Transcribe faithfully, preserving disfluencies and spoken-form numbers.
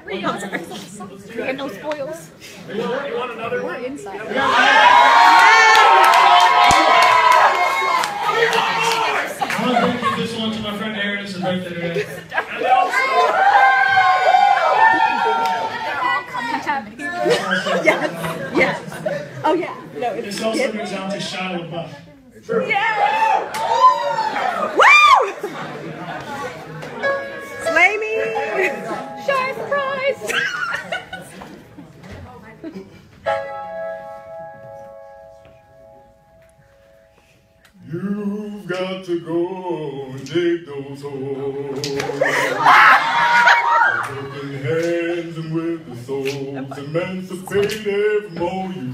We had no spoils. You want, you want another We're one? inside. I want to dedicate this one to my friend Aaron. It's his birthday today. And also, Yes. Yes. Oh yeah. No, it's This also goes out to Shia LaBeouf. yeah. Woo! Slay me. Shy surprise. You've got to go and take those holes. Broken hands and with the souls emancipated from all you